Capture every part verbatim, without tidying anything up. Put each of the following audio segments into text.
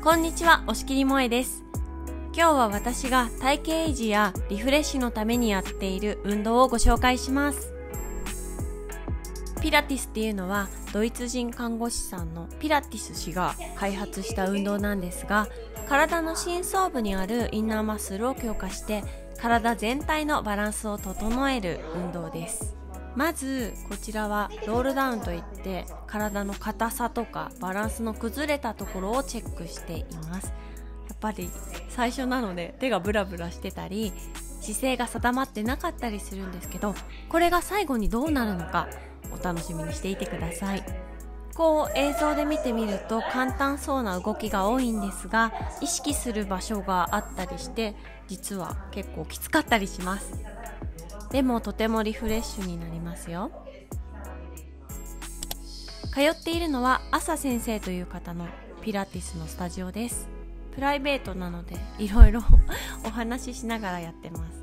こんにちは、押切萌です。今日は私が体型維持やリフレッシュのためにやっている運動をご紹介します。ピラティスっていうのはドイツ人看護師さんのピラティス氏が開発した運動なんですが、体の深層部にあるインナーマッスルを強化して体全体のバランスを整える運動です。まずこちらはロールダウンといって体の硬さとかバランスの崩れたところをチェックしています。やっぱり最初なので手がブラブラしてたり姿勢が定まってなかったりするんですけど、これが最後にどうなるのかお楽しみにしていてください。こう映像で見てみると簡単そうな動きが多いんですが、意識する場所があったりして実は結構きつかったりします。でもとてもリフレッシュになりますよ。通っているのは朝先生という方のピラティスのスタジオです。プライベートなのでいろいろお話ししながらやってます。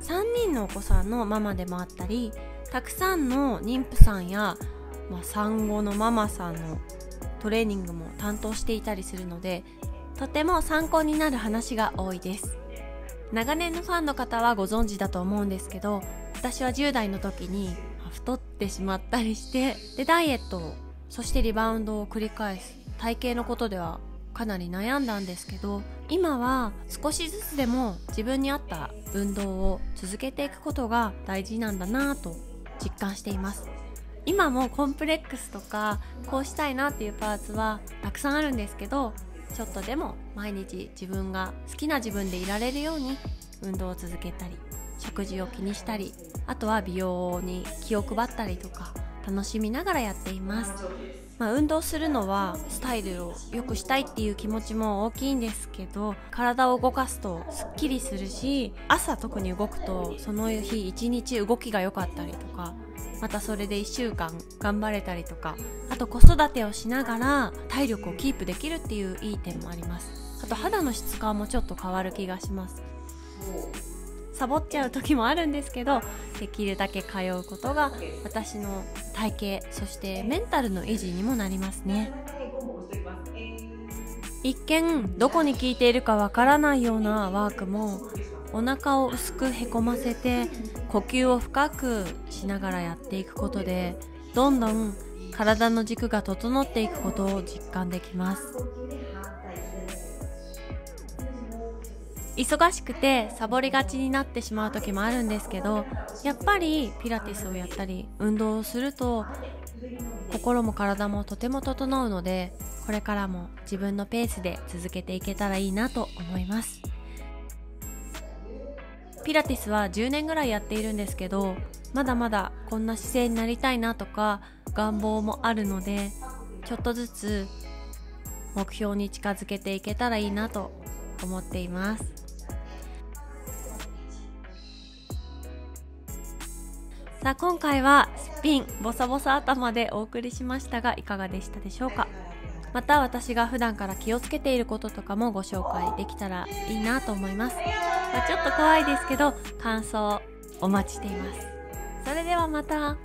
さんにんのお子さんのママでもあったり、たくさんの妊婦さんや、まあ、産後のママさんのトレーニングも担当していたりするので、とても参考になる話が多いです。長年のファンの方はご存知だと思うんですけど、私はじゅう代の時に太ってしまったりして、でダイエットをそしてリバウンドを繰り返す体型のことではかなり悩んだんですけど、今は少しずつでも自分に合った運動を続けていくことが大事なんだなぁと実感しています。今もコンプレックスとかこうしたいなっていうパーツはたくさんあるんですけど、ちょっとでも毎日自分が好きな自分でいられるように運動を続けたり、食事を気にしたり、あとは美容に気を配ったりとか楽しみながらやっています。まあ、運動するのはスタイルを良くしたいっていう気持ちも大きいんですけど、体を動かすとすっきりするし、朝特に動くとその日一日動きが良かったりとか、またそれでいっしゅうかん頑張れたりとか、あと子育てをしながら体力をキープできるっていういい点もあります。あと肌の質感もちょっと変わる気がします。サボっちゃう時もあるんですけど、できるだけ通うことが私の体型、そしてメンタルの維持にもなりますね。一見どこに効いているかわからないようなワークも、お腹を薄くへこませて呼吸を深くしながらやっていくことで、どんどん体の軸が整っていくことを実感できます。忙しくてサボりがちになってしまう時もあるんですけど、やっぱりピラティスをやったり運動をすると心も体もとても整うので、これからも自分のペースで続けていけたらいいなと思います。ピラティスはじゅうねんぐらいやっているんですけど、まだまだこんな姿勢になりたいなとか願望もあるので、ちょっとずつ目標に近づけていけたらいいなと思っています。さあ今回はスピンボサボサ頭でお送りしましたが、いかがでしたでしょうか。また私が普段から気をつけていることとかもご紹介できたらいいなと思います。まあ、ちょっと怖いですけど感想お待ちしています。それではまた。